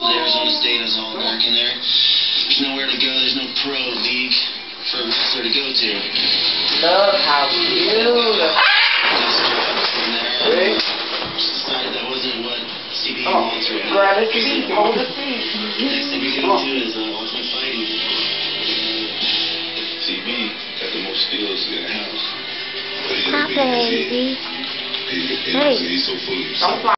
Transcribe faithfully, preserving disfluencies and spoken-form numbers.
Arizona State has all dark in there. There's nowhere to go. There's no pro league for a wrestler to go to. Look how beautiful. Just dropped from there. Just decided that wasn't what C B A Oh, wants right now. grab a seat, hold a seat. Next thing we go to is uh, Ultimate Fighting. C B got the most skills in the house. But he Hi, baby. He, he, Hey. He's so full of himself.